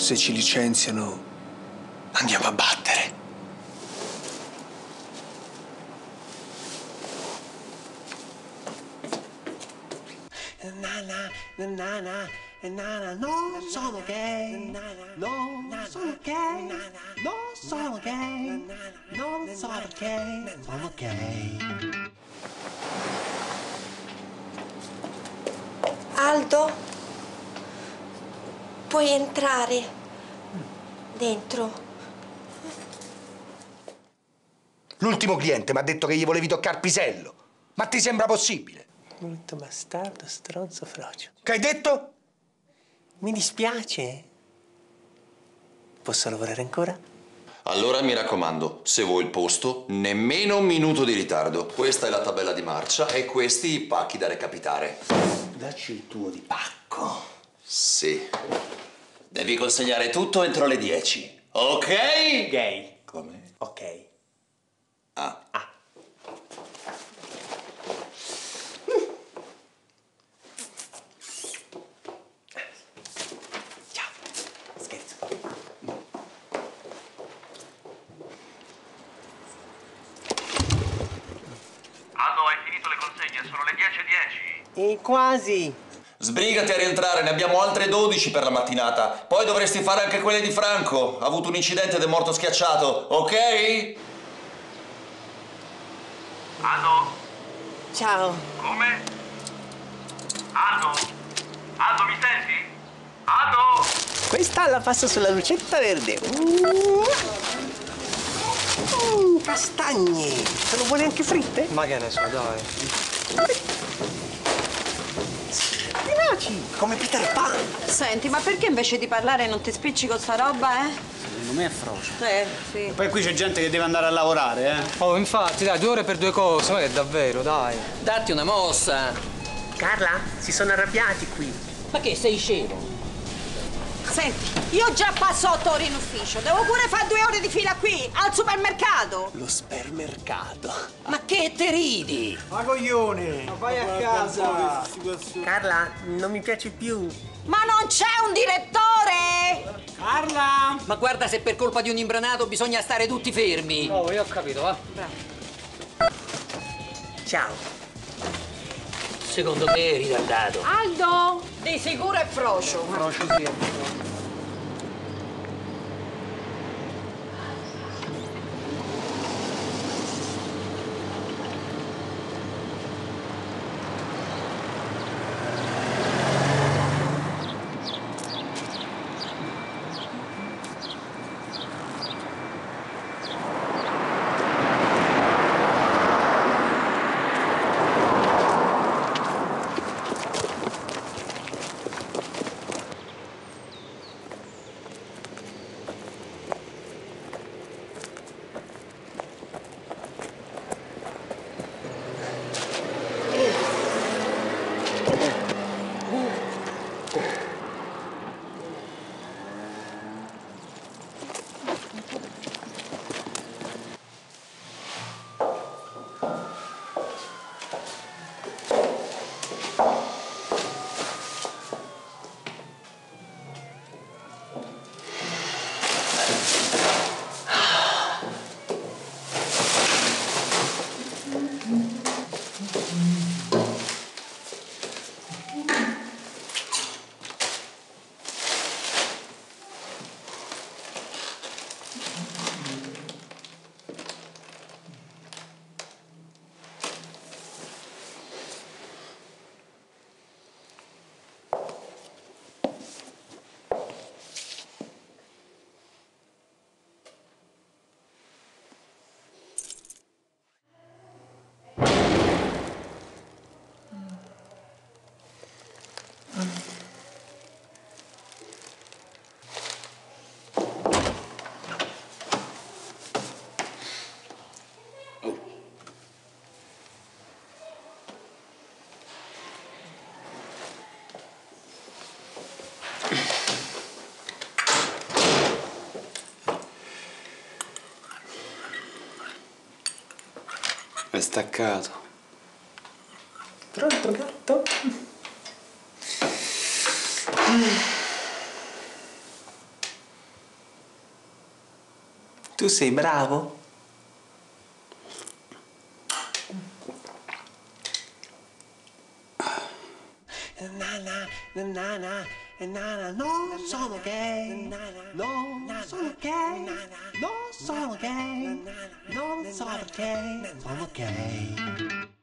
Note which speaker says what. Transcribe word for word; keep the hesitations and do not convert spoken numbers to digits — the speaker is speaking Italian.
Speaker 1: se ci licenziano, andiamo a battere.
Speaker 2: Nana, nana, nana, non sono gay, non sono gay, non sono gay, non sono gay, sono gay.
Speaker 3: Aldo, puoi entrare dentro.
Speaker 4: L'ultimo cliente mi ha detto che gli volevi toccare pisello. Ma ti sembra possibile?
Speaker 2: Brutto bastardo, stronzo, frocio.
Speaker 4: Che hai detto?
Speaker 2: Mi dispiace. Posso lavorare ancora?
Speaker 5: Allora mi raccomando, se vuoi il posto, nemmeno un minuto di ritardo. Questa è la tabella di marcia e questi i pacchi da recapitare.
Speaker 4: Dacci il tuo di pacco.
Speaker 5: Sì. Devi consegnare tutto entro le dieci. Ok?
Speaker 2: Gay.
Speaker 5: Come?
Speaker 2: Ok.
Speaker 5: Ah.
Speaker 2: Ah. Ciao. Scherzo.
Speaker 6: Aldo, hai finito le consegne? Sono le dieci e dieci.
Speaker 2: E quasi.
Speaker 5: Sbrigati a rientrare, ne abbiamo altre dodici per la mattinata. Poi dovresti fare anche quelle di Franco. Ha avuto un incidente ed è morto schiacciato, ok?
Speaker 6: Aldo?
Speaker 3: Ciao.
Speaker 6: Come? Aldo? Aldo, mi senti? Aldo?
Speaker 2: Questa la passo sulla lucetta verde. Uh. Mm, castagne. Se lo vuole anche fritte?
Speaker 1: Ma che ne so, dai.
Speaker 2: Spinaci, come Peter Pan.
Speaker 7: Senti, ma perché invece di parlare non ti spicci con sta roba, eh?
Speaker 8: Secondo me è frocio.
Speaker 7: Eh, sì.
Speaker 8: Poi qui c'è gente che deve andare a lavorare, eh.
Speaker 1: Oh, infatti, dai, due ore per due cose, ma che davvero, dai.
Speaker 9: Datti una mossa.
Speaker 2: Carla, si sono arrabbiati qui.
Speaker 9: Ma che sei scemo?
Speaker 7: Senti, io già passo otto ore in ufficio. Devo pure fare due ore di fila qui, al supermercato.
Speaker 2: Lo spermercato.
Speaker 9: Ma che te ridi?
Speaker 8: Ma coglione! Ma vai a casa!
Speaker 2: Carla, non mi piace più.
Speaker 7: Ma non c'è un direttore!
Speaker 8: Carla!
Speaker 9: Ma guarda, se per colpa di un imbranato bisogna stare tutti fermi.
Speaker 1: Oh, io ho capito, va.
Speaker 2: Ciao.
Speaker 9: Secondo me è ritardato.
Speaker 7: Aldo, di sicuro è frocio.
Speaker 1: Frocio sì.
Speaker 8: È staccato.
Speaker 2: Pronto, gatto?
Speaker 1: Tu sei bravo?
Speaker 2: Na na na na na na na non sono gay, non sono gay, non sono gay, non sono gay, sono gay.